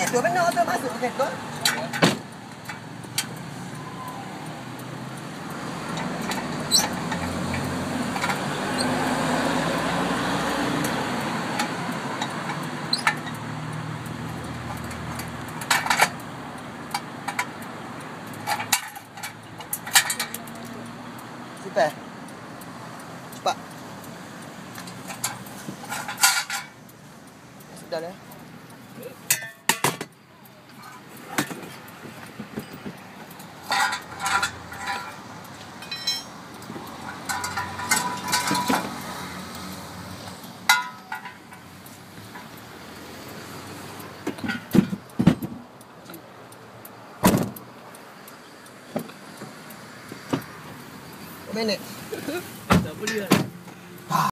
tu benar tu masuk kereta. Cepat. Cepat. Sudah dah. Minit. Tak boleh lah.